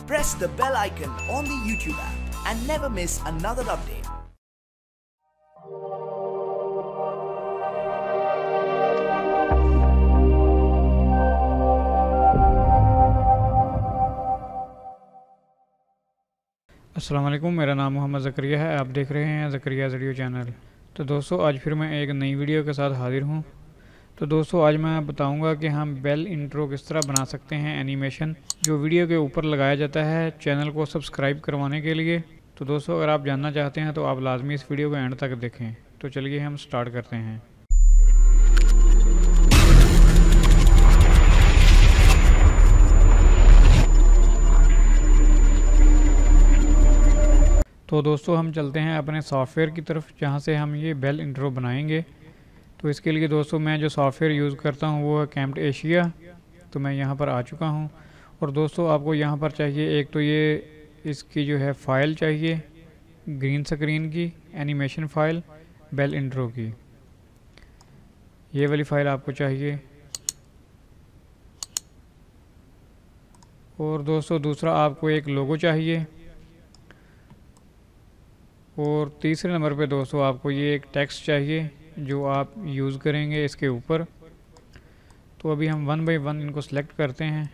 Press the bell icon on the YouTube app and never miss another update. अस्सलाम वालेकुम, मेरा नाम मोहम्मद ज़करिया है। आप देख रहे हैं ज़करिया वीडियो चैनल। तो दोस्तों, आज फिर मैं एक नई वीडियो के साथ हाजिर हूँ। तो दोस्तों, आज मैं बताऊँगा कि हम बेल इंट्रो किस तरह बना सकते हैं एनिमेशन, जो वीडियो के ऊपर लगाया जाता है चैनल को सब्सक्राइब करवाने के लिए। तो दोस्तों, अगर आप जानना चाहते हैं तो आप लाजमी इस वीडियो को एंड तक देखें। तो चलिए हम स्टार्ट करते हैं। तो दोस्तों, हम चलते हैं अपने सॉफ्टवेयर की तरफ, जहां से हम ये बेल इंट्रो बनाएंगे। तो इसके लिए दोस्तों, मैं जो सॉफ्टवेयर यूज़ करता हूं वो है कैम्टेशिया। तो मैं यहां पर आ चुका हूं। और दोस्तों, आपको यहां पर चाहिए एक तो ये इसकी जो है फ़ाइल चाहिए ग्रीन स्क्रीन की एनिमेशन फ़ाइल बेल इंट्रो की, ये वाली फ़ाइल आपको चाहिए। और दोस्तों, दूसरा आपको एक लोगो चाहिए। और तीसरे नंबर पे दोस्तों, आपको ये एक टेक्स्ट चाहिए जो आप यूज़ करेंगे इसके ऊपर। तो अभी हम वन बाय वन इनको सेलेक्ट करते हैं।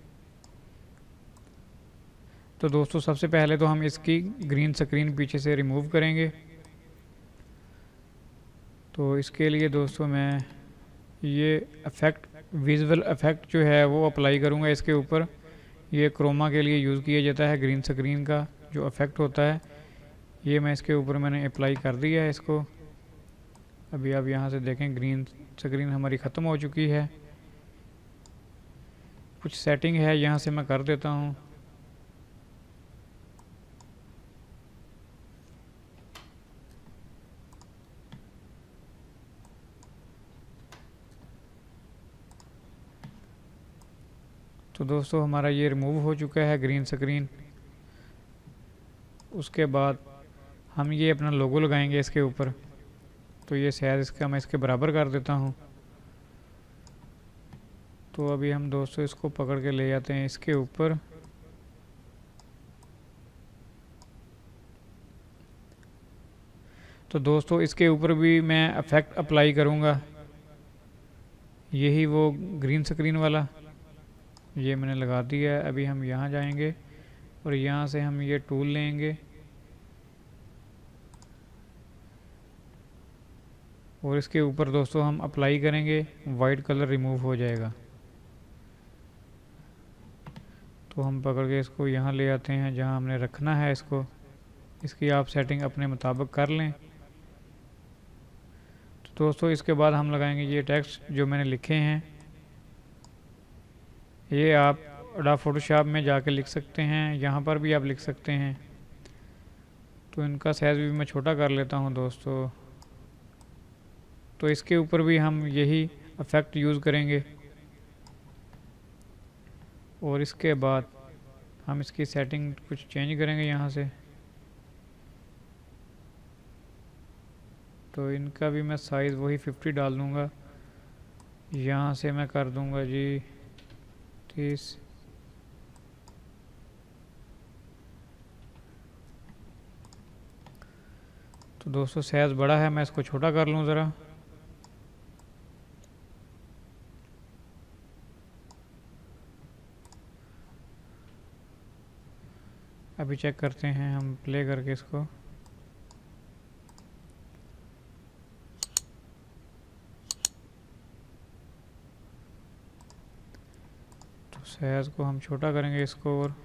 तो दोस्तों, सबसे पहले तो हम इसकी ग्रीन स्क्रीन पीछे से रिमूव करेंगे। तो इसके लिए दोस्तों, मैं ये इफ़ेक्ट विजुअल इफ़ेक्ट जो है वो अप्लाई करूँगा इसके ऊपर। ये क्रोमा के लिए यूज़ किया जाता है, ग्रीन स्क्रीन का जो इफ़ेक्ट होता है, ये मैं इसके ऊपर मैंने अप्लाई कर दिया है इसको। अभी आप यहाँ से देखें ग्रीन स्क्रीन हमारी ख़त्म हो चुकी है। कुछ सेटिंग है यहाँ से मैं कर देता हूँ। तो दोस्तों, हमारा ये रिमूव हो चुका है ग्रीन स्क्रीन। उसके बाद हम ये अपना लोगो लगाएंगे इसके ऊपर। तो ये शायद इसका मैं इसके बराबर कर देता हूँ। तो अभी हम दोस्तों इसको पकड़ के ले जाते हैं इसके ऊपर। तो दोस्तों, इसके ऊपर भी मैं इफ़ेक्ट अप्लाई करूँगा, यही वो ग्रीन स्क्रीन वाला, ये मैंने लगा दिया है। अभी हम यहाँ जाएंगे और यहाँ से हम ये टूल लेंगे और इसके ऊपर दोस्तों हम अप्लाई करेंगे, वाइट कलर रिमूव हो जाएगा। तो हम पकड़ के इसको यहाँ ले आते हैं जहाँ हमने रखना है इसको। इसकी आप सेटिंग अपने मुताबिक कर लें। तो दोस्तों, इसके बाद हम लगाएंगे ये टेक्स्ट जो मैंने लिखे हैं। ये आप एडोब फोटोशॉप में जाके लिख सकते हैं, यहाँ पर भी आप लिख सकते हैं। तो इनका साइज़ भी मैं छोटा कर लेता हूँ दोस्तों। तो इसके ऊपर भी हम यही इफ़ेक्ट यूज़ करेंगे। और इसके बाद हम इसकी सेटिंग कुछ चेंज करेंगे यहाँ से। तो इनका भी मैं साइज़ वही 50 डाल दूँगा। यहाँ से मैं कर दूँगा जी 30। तो दोस्तों, साइज़ बड़ा है, मैं इसको छोटा कर लूँ ज़रा। अभी चेक करते हैं हम प्ले करके इसको। तो साइज़ को हम छोटा करेंगे इसको। और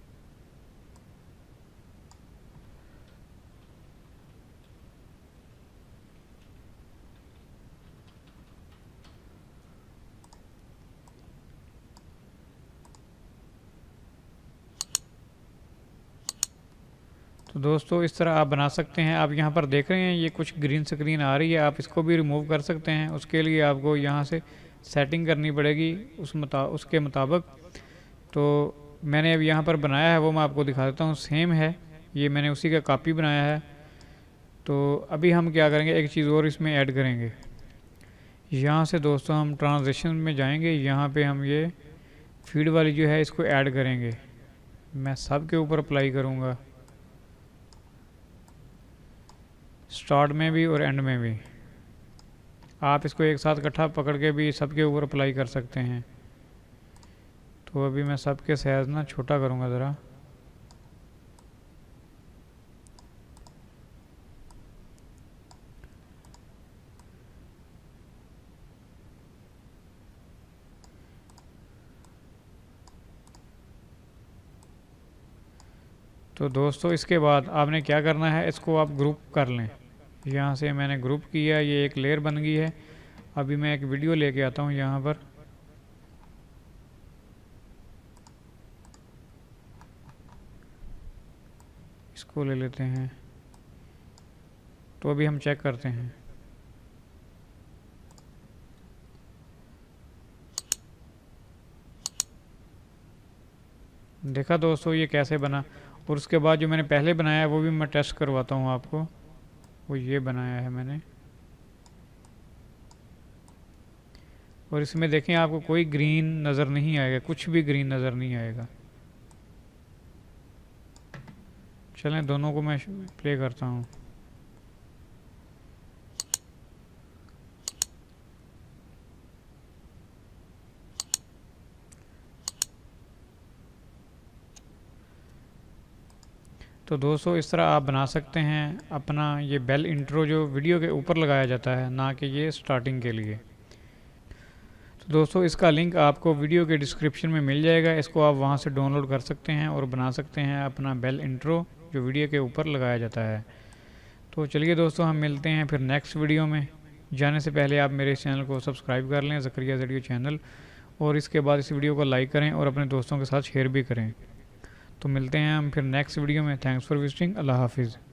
तो दोस्तों, इस तरह आप बना सकते हैं। आप यहाँ पर देख रहे हैं ये कुछ ग्रीन स्क्रीन आ रही है, आप इसको भी रिमूव कर सकते हैं। उसके लिए आपको यहाँ से सेटिंग करनी पड़ेगी उसके मुताबिक। तो मैंने अब यहाँ पर बनाया है वो मैं आपको दिखा देता हूँ। सेम है, ये मैंने उसी का कॉपी बनाया है। तो अभी हम क्या करेंगे, एक चीज़ और इसमें ऐड करेंगे। यहाँ से दोस्तों हम ट्रांजिशन में जाएंगे, यहाँ पे हम ये फीड वाली जो है इसको ऐड करेंगे। मैं सब के ऊपर अप्लाई करूँगा, स्टार्ट में भी और एंड में भी। आप इसको एक साथ इकट्ठा पकड़ के भी सब के ऊपर अप्लाई कर सकते हैं। तो अभी मैं सब के साइज़ ना छोटा करूँगा ज़रा। तो दोस्तों इसके बाद आपने क्या करना है, इसको आप ग्रुप कर लें। यहाँ से मैंने ग्रुप किया, ये एक लेयर बन गई है। अभी मैं एक वीडियो लेके आता हूँ यहाँ पर। इसको ले लेते हैं। तो अभी हम चेक करते हैं। देखा दोस्तों ये कैसे बना। और उसके बाद जो मैंने पहले बनाया है वो भी मैं टेस्ट करवाता हूँ आपको। वो ये बनाया है मैंने, और इसमें देखें आपको कोई ग्रीन नज़र नहीं आएगा, कुछ भी ग्रीन नज़र नहीं आएगा। चलें दोनों को मैं प्ले करता हूँ। तो दोस्तों इस तरह आप बना सकते हैं अपना ये बेल इंट्रो जो वीडियो के ऊपर लगाया जाता है, ना कि ये स्टार्टिंग के लिए। तो दोस्तों इसका लिंक आपको वीडियो के डिस्क्रिप्शन में मिल जाएगा। इसको आप वहाँ से डाउनलोड कर सकते हैं और बना सकते हैं अपना बेल इंट्रो जो वीडियो के ऊपर लगाया जाता है। तो चलिए दोस्तों हम मिलते हैं फिर नेक्स्ट वीडियो में। जाने से पहले आप मेरे चैनल को सब्सक्राइब कर लें, ज़करिया वीडियो चैनल, और इसके बाद इस वीडियो को लाइक करें और अपने दोस्तों के साथ शेयर भी करें। तो मिलते हैं हम फिर नेक्स्ट वीडियो में। Thanks for visiting. अल्लाह हाफिज़।